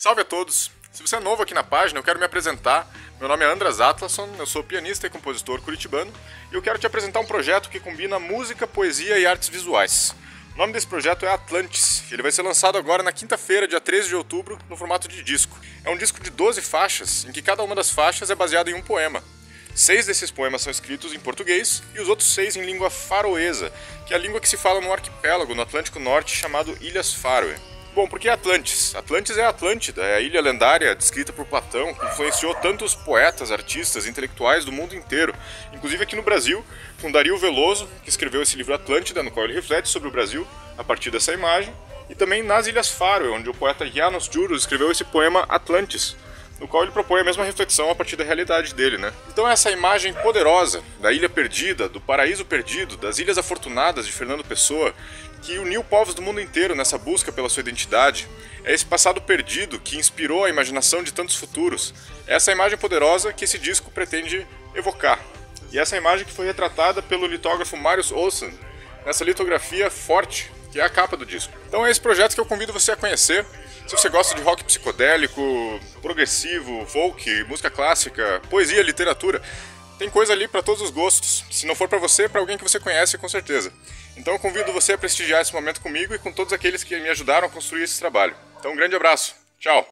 Salve a todos! Se você é novo aqui na página, eu quero me apresentar. Meu nome é Andras Atlasson, eu sou pianista e compositor curitibano e eu quero te apresentar um projeto que combina música, poesia e artes visuais. O nome desse projeto é Atlantis. Ele vai ser lançado agora na quinta-feira, dia 13 de outubro, no formato de disco. É um disco de 12 faixas, em que cada uma das faixas é baseada em um poema. 6 desses poemas são escritos em português e os outros 6 em língua faroesa, que é a língua que se fala no arquipélago no Atlântico Norte chamado Ilhas Faroe. Bom, por que Atlantis? Atlantis é a Atlântida, é a ilha lendária descrita por Platão, que influenciou tantos poetas, artistas, intelectuais do mundo inteiro, inclusive aqui no Brasil, com Dario Veloso, que escreveu esse livro Atlântida, no qual ele reflete sobre o Brasil a partir dessa imagem, e também nas Ilhas Faroe, onde o poeta János Juros escreveu esse poema Atlantis, no qual ele propõe a mesma reflexão a partir da realidade dele, né? Então essa imagem poderosa da ilha perdida, do paraíso perdido, das Ilhas Afortunadas de Fernando Pessoa, que uniu povos do mundo inteiro nessa busca pela sua identidade, é esse passado perdido que inspirou a imaginação de tantos futuros. É essa imagem poderosa que esse disco pretende evocar. E essa imagem que foi retratada pelo litógrafo Marius Olsen, nessa litografia forte, que é a capa do disco. Então é esse projeto que eu convido você a conhecer. Se você gosta de rock psicodélico, progressivo, folk, música clássica, poesia, literatura, tem coisa ali para todos os gostos. Se não for para você, para alguém que você conhece, com certeza. Então eu convido você a prestigiar esse momento comigo e com todos aqueles que me ajudaram a construir esse trabalho. Então um grande abraço. Tchau!